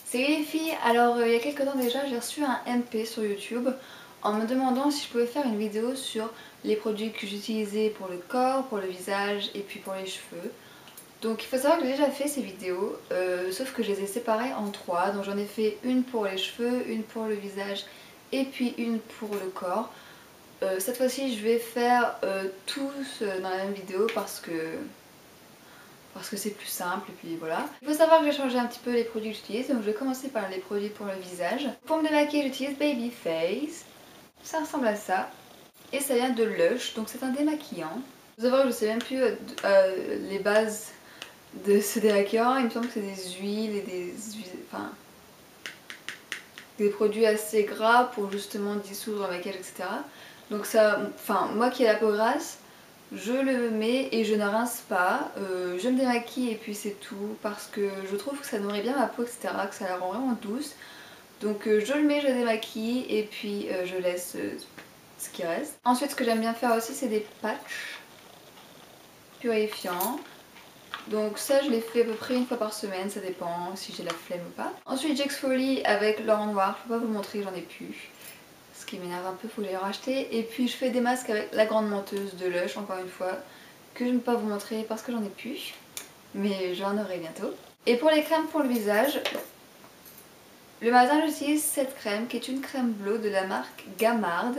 Salut les filles, alors il y a quelques temps déjà j'ai reçu un MP sur YouTube en me demandant si je pouvais faire une vidéo sur les produits que j'utilisais pour le corps, pour le visage et puis pour les cheveux. Donc il faut savoir que j'ai déjà fait ces vidéos, sauf que je les ai séparées en trois. Donc j'en ai fait une pour les cheveux, une pour le visage et puis une pour le corps. Cette fois-ci je vais faire tous dans la même vidéo parce que c'est plus simple et puis voilà. Il faut savoir que j'ai changé un petit peu les produits que j'utilise, donc je vais commencer par les produits pour le visage. Pour me démaquiller j'utilise Babyface, ça ressemble à ça, et ça vient de Lush, donc c'est un démaquillant. Vous savez que je sais même plus les bases de ce démaquillant, il me semble que c'est des huiles et enfin des produits assez gras pour justement dissoudre le maquillage, etc. Donc ça, enfin moi qui ai la peau grasse, je le mets et je ne rince pas, je me démaquille et puis c'est tout parce que je trouve que ça nourrit bien ma peau, etc., que ça la rend vraiment douce. Donc je le mets, je démaquille et puis je laisse ce qui reste. Ensuite ce que j'aime bien faire aussi c'est des patchs purifiants. Donc ça je les fais à peu près une fois par semaine, ça dépend si j'ai la flemme ou pas. Ensuite j'exfolie avec l'or noir, je peux pas vous le montrer, j'en ai plus. Ce qui m'énerve un peu, faut que j'aille en racheter. Et puis je fais des masques avec la grande menteuse de Lush, encore une fois, que je ne peux pas vous montrer parce que j'en ai plus. Mais j'en aurai bientôt. Et pour les crèmes pour le visage, le matin j'utilise cette crème qui est une crème bleue de la marque Gamard.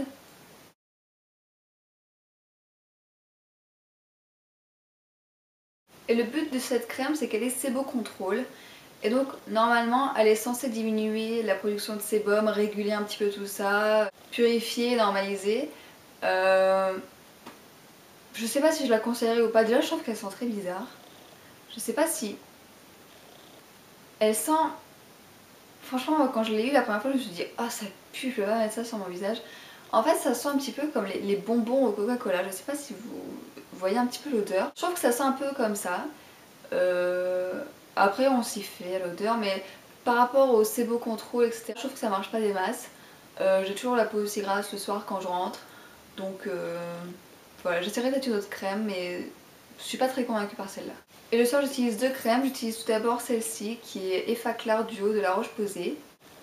Et le but de cette crème c'est qu'elle est sébocontrôle. Et donc normalement elle est censée diminuer la production de sébum, réguler un petit peu tout ça, purifier, normaliser. Je sais pas si je la conseillerais ou pas, déjà je trouve qu'elle sent très bizarre. Je sais pas si... Elle sent... Franchement moi, quand je l'ai eu la première fois je me suis dit ah ça pue, je vais pas mettre ça sur mon visage. En fait ça sent un petit peu comme les bonbons au Coca-Cola, je sais pas si vous voyez un petit peu l'odeur. Je trouve que ça sent un peu comme ça. Après on s'y fait à l'odeur mais par rapport au sébocontrôle etc. Je trouve que ça marche pas des masses. J'ai toujours la peau aussi grasse le soir quand je rentre. Donc voilà, j'essaierai peut-être une autre crème mais je suis pas très convaincue par celle-là. Et le soir j'utilise deux crèmes, j'utilise tout d'abord celle-ci qui est Effaclar Duo de La Roche-Posay.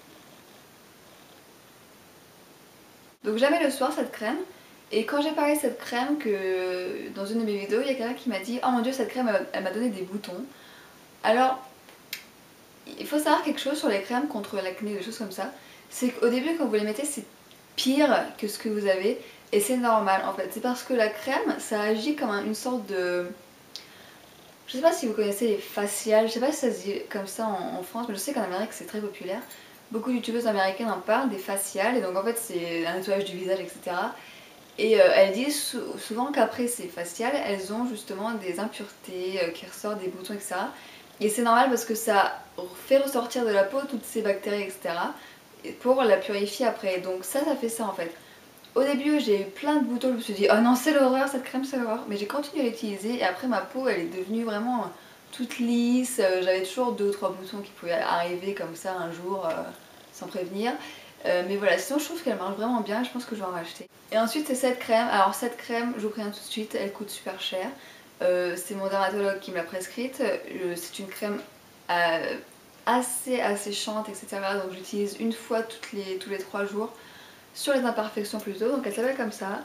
Donc jamais le soir cette crème. Et quand j'ai parlé de cette crème, que dans une de mes vidéos, il y a quelqu'un qui m'a dit oh mon dieu cette crème elle m'a donné des boutons. Alors il faut savoir quelque chose sur les crèmes contre l'acné, des choses comme ça. C'est qu'au début quand vous les mettez c'est pire que ce que vous avez. Et c'est normal en fait, c'est parce que la crème ça agit comme une sorte de... Je sais pas si vous connaissez les faciales, je sais pas si ça se dit comme ça en France, mais je sais qu'en Amérique c'est très populaire. Beaucoup de youtubeuses américaines en parlent, des faciales, et donc en fait c'est un nettoyage du visage, etc. Et elles disent souvent qu'après ces faciales, elles ont justement des impuretés qui ressortent, des boutons, etc. Et c'est normal parce que ça fait ressortir de la peau toutes ces bactéries, etc. pour la purifier après. Donc ça fait ça en fait. Au début j'ai eu plein de boutons, je me suis dit oh non c'est l'horreur cette crème c'est l'horreur, mais j'ai continué à l'utiliser et après ma peau elle est devenue vraiment toute lisse, j'avais toujours 2 ou 3 boutons qui pouvaient arriver comme ça un jour sans prévenir. Mais voilà, sinon je trouve qu'elle marche vraiment bien, je pense que je vais en racheter. Et ensuite c'est cette crème, alors cette crème je vous préviens tout de suite, elle coûte super cher. C'est mon dermatologue qui me l'a prescrite, c'est une crème assez asséchante etc. Donc j'utilise une fois tous les 3 jours. Sur les imperfections plutôt, donc elle s'appelle comme ça.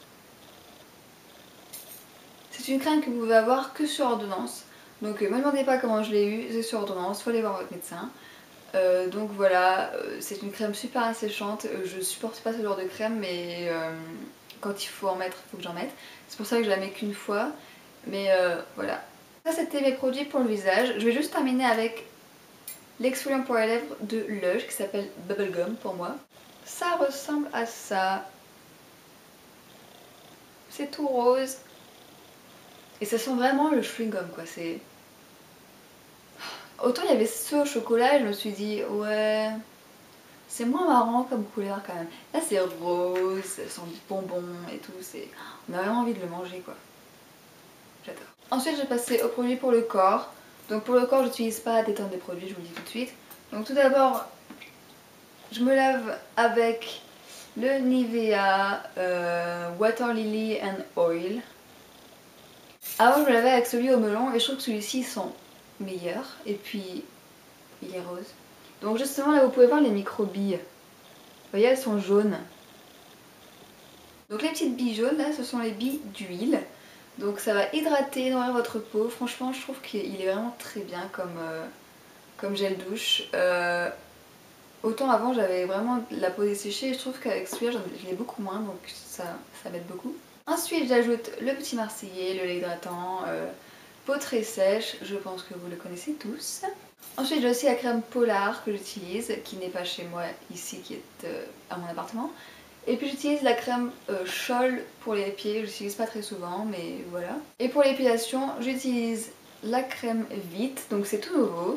C'est une crème que vous pouvez avoir que sur ordonnance. Donc me demandez pas comment je l'ai eu, c'est sur ordonnance, faut aller voir votre médecin. Donc voilà, c'est une crème super asséchante, je supporte pas ce genre de crème mais quand il faut en mettre, il faut que j'en mette. C'est pour ça que je la mets qu'une fois, mais voilà. Ça c'était mes produits pour le visage. Je vais juste terminer avec l'exfoliant pour les lèvres de Lush qui s'appelle Bubblegum pour moi. Ça ressemble à ça. C'est tout rose. Et ça sent vraiment le chewing-gum quoi, c'est... Autant il y avait ce au chocolat et je me suis dit ouais... C'est moins marrant comme couleur quand même. Là c'est rose, ça sent du bonbon et tout, c'est... On a vraiment envie de le manger quoi. J'adore. Ensuite j'ai passé au produit pour le corps. Donc pour le corps j'utilise pas des tonnes de produits, je vous le dis tout de suite. Donc tout d'abord je me lave avec le Nivea Water Lily and Oil. Avant je me lavais avec celui au melon et je trouve que celui-ci sent meilleur. Et puis il est rose. Donc justement là vous pouvez voir les micro-billes. Vous voyez elles sont jaunes. Donc les petites billes jaunes là ce sont les billes d'huile. Donc ça va hydrater, nourrir votre peau. Franchement je trouve qu'il est vraiment très bien comme gel douche. Autant avant j'avais vraiment la peau desséchée et je trouve qu'avec celui-là je l'ai beaucoup moins donc ça m'aide beaucoup. Ensuite j'ajoute le petit marseillais, le lait hydratant, peau très sèche, je pense que vous le connaissez tous. Ensuite j'ai aussi la crème Polar que j'utilise, qui n'est pas chez moi ici, qui est à mon appartement. Et puis j'utilise la crème Scholl pour les pieds, je l'utilise pas très souvent mais voilà. Et pour l'épilation j'utilise la crème Vite, donc c'est tout nouveau.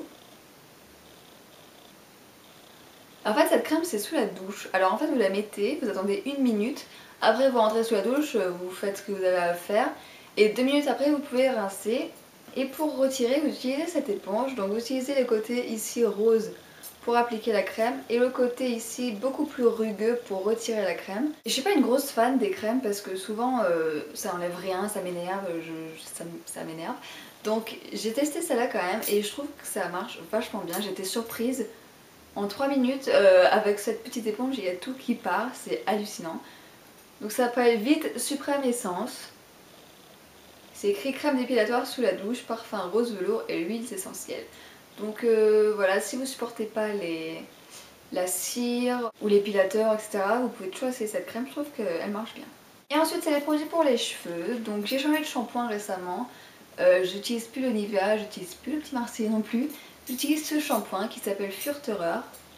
En fait cette crème c'est sous la douche, alors en fait vous la mettez, vous attendez 1 minute, après vous rentrez sous la douche, vous faites ce que vous avez à faire et 2 minutes après vous pouvez rincer. Et pour retirer vous utilisez cette éponge, donc vous utilisez le côté ici rose pour appliquer la crème et le côté ici beaucoup plus rugueux pour retirer la crème. Et je suis pas une grosse fan des crèmes parce que souvent ça enlève rien, ça m'énerve, ça m'énerve. Donc j'ai testé celle-là quand même et je trouve que ça marche vachement bien, j'étais surprise. En 3 minutes, avec cette petite éponge, il y a tout qui part, c'est hallucinant. Donc ça s'appelle Vite Suprême Essence. C'est écrit crème dépilatoire sous la douche, parfum rose velours et huiles essentielles. Donc voilà, si vous supportez pas la cire ou l'épilateur, etc., vous pouvez toujours essayer cette crème, je trouve qu'elle marche bien. Et ensuite c'est les produits pour les cheveux. Donc j'ai changé de shampoing récemment. J'utilise plus le Nivea, j'utilise plus le petit Marseillais non plus. J'utilise ce shampoing qui s'appelle Furterer.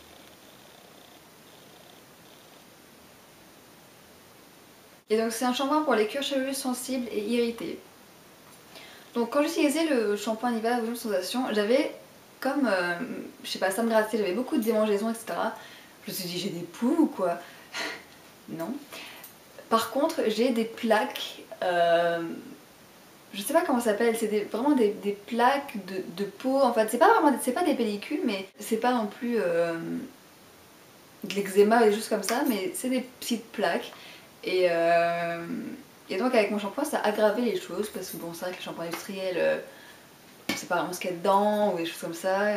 Et donc c'est un shampoing pour les cuirs chevelus sensibles et irrités. Donc quand j'utilisais le shampoing Nivea Volume Sensation, j'avais comme, je sais pas, ça me grattait, j'avais beaucoup de démangeaisons, etc. Je me suis dit j'ai des poux ou quoi? Non. Par contre j'ai des plaques, je sais pas comment ça s'appelle, c'est vraiment des plaques de peau, en fait c'est pas des pellicules mais c'est pas non plus de l'eczéma et des choses comme ça, mais c'est des petites plaques. Et donc avec mon shampoing ça a aggravé les choses parce que bon c'est vrai que le shampoing industriel c'est pas vraiment ce qu'il y a dedans ou des choses comme ça.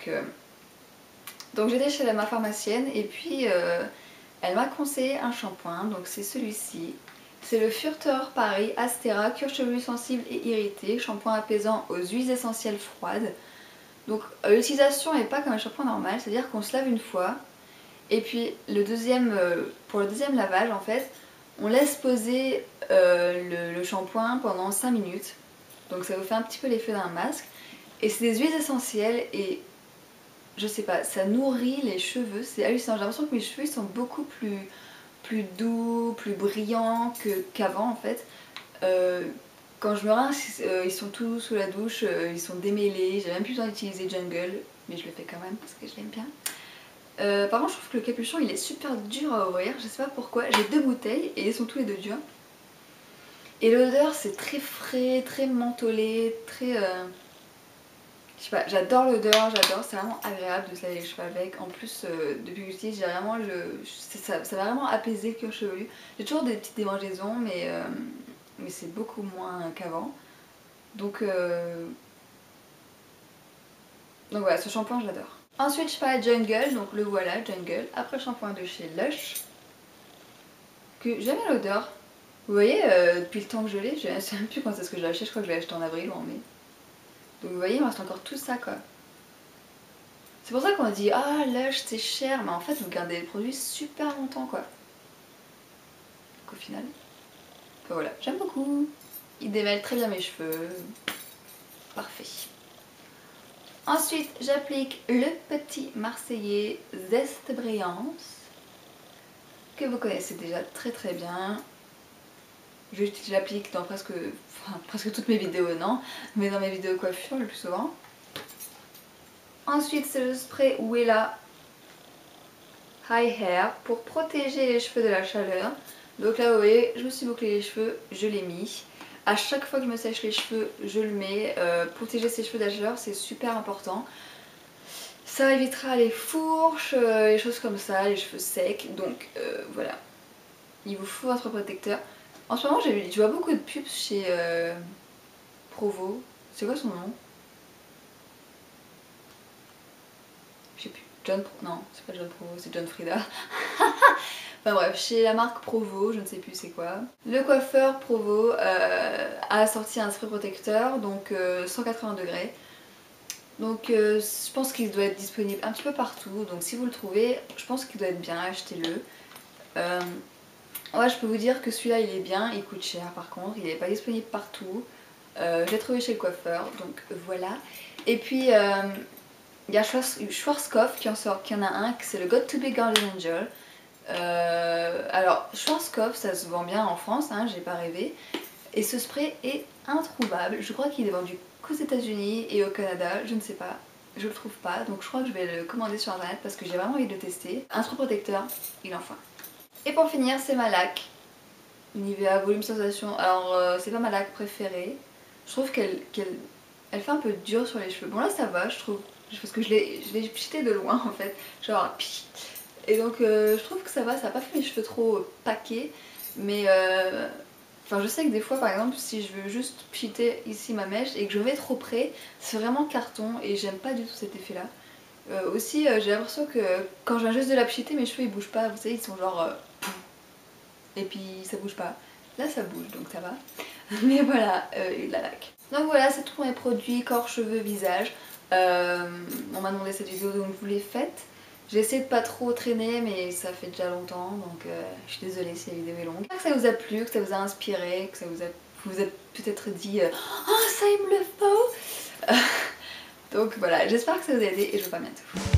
Donc j'étais chez ma pharmacienne et puis elle m'a conseillé un shampoing, donc c'est celui-ci. C'est le Furteur Paris Astera Cuir chevelu sensible et irrité, shampoing apaisant aux huiles essentielles froides. Donc l'utilisation n'est pas comme un shampoing normal, c'est-à-dire qu'on se lave une fois et puis pour le deuxième lavage en fait on laisse poser le shampoing pendant 5 minutes. Donc ça vous fait un petit peu l'effet d'un masque. Et c'est des huiles essentielles et je sais pas, ça nourrit les cheveux, c'est hallucinant. J'ai l'impression que mes cheveux ils sont beaucoup plus doux, plus brillants qu'avant en fait. Quand je me rince, ils sont tous sous la douche, ils sont démêlés. J'ai même plus besoin d'utiliser Jungle, mais je le fais quand même parce que je l'aime bien. Par contre je trouve que le capuchon il est super dur à ouvrir, je sais pas pourquoi. J'ai 2 bouteilles et ils sont tous les deux durs. Et l'odeur c'est très frais, très mentholé, très... je sais pas, j'adore l'odeur, c'est vraiment agréable de se laver les cheveux avec. En plus depuis que j'utilise j'ai vraiment ça va vraiment apaiser le cuir chevelu. J'ai toujours des petites démangeaisons mais c'est beaucoup moins qu'avant. Donc voilà, ce shampoing j'adore. Ensuite je passe à Jungle, donc le voilà Jungle. Après shampoing de chez Lush. Que j'aime bien l'odeur. Vous voyez, depuis le temps que je l'ai, je ne sais même plus quand est-ce que je l'ai acheté, je crois que je l'ai acheté en avril ou en mai. Donc vous voyez, il me reste encore tout ça quoi. C'est pour ça qu'on dit ah Lush c'est cher, mais en fait vous gardez le produit super longtemps quoi. Donc au final, enfin, voilà, j'aime beaucoup. Il démêle très bien mes cheveux. Parfait. Ensuite j'applique le petit Marseillais Zeste Brillance, que vous connaissez déjà très très bien. Je l'applique dans presque toutes mes vidéos, non, mais dans mes vidéos coiffure le plus souvent. Ensuite c'est le spray Wella High Hair pour protéger les cheveux de la chaleur. Donc là vous voyez, je me suis bouclé les cheveux, je l'ai mis. À chaque fois que je me sèche les cheveux, je le mets. Protéger ses cheveux de la chaleur c'est super important. Ça évitera les fourches, les choses comme ça, les cheveux secs. Donc voilà, il vous faut votre protecteur. En ce moment je vois beaucoup de pubs chez Provo. C'est quoi son nom? Je sais plus. John... Non, c'est pas John Provo, c'est John Frieda. Enfin bref, chez la marque Provo, je ne sais plus c'est quoi. Le coiffeur Provo a sorti un spray protecteur, donc 180 degrés. Donc je pense qu'il doit être disponible un petit peu partout, donc si vous le trouvez, je pense qu'il doit être bien, achetez-le. Ouais, je peux vous dire que celui-là il est bien, il coûte cher par contre, il n'est pas disponible partout. Je l'ai trouvé chez le coiffeur, donc voilà. Et puis il y a Schwarzkopf qui en a un, c'est le Got to Be Guardian Angel. Alors Schwarzkopf ça se vend bien en France, hein, j'ai pas rêvé. Et ce spray est introuvable, je crois qu'il est vendu qu'aux États-Unis et au Canada, je ne sais pas, je le trouve pas, donc je crois que je vais le commander sur internet parce que j'ai vraiment envie de le tester. Un spray protecteur, il en faut. Et pour finir, c'est ma laque Nivea Volume Sensation. Alors c'est pas ma laque préférée, je trouve qu'elle fait un peu dur sur les cheveux. Bon là ça va je trouve, parce que je l'ai pchité de loin en fait, genre pchit. Et donc je trouve que ça va, ça n'a pas fait mes cheveux trop paquets, mais enfin je sais que des fois par exemple si je veux juste pchiter ici ma mèche et que je mets trop près, c'est vraiment carton et j'aime pas du tout cet effet là. Aussi j'ai l'impression que quand je viens juste de la pchiter mes cheveux ils bougent pas, vous savez ils sont genre et puis ça bouge pas. Là ça bouge donc ça va. Mais voilà, la laque. Donc voilà, c'est tout pour mes produits corps, cheveux, visage. On m'a demandé cette vidéo donc je vous l'ai faite. J'ai essayé de pas trop traîner mais ça fait déjà longtemps donc je suis désolée si la vidéo est longue. J'espère que ça vous a plu, que ça vous a inspiré, que ça vous a peut-être dit oh ça il me le faut. Donc voilà, j'espère que ça vous a aidé et je vous vois bientôt.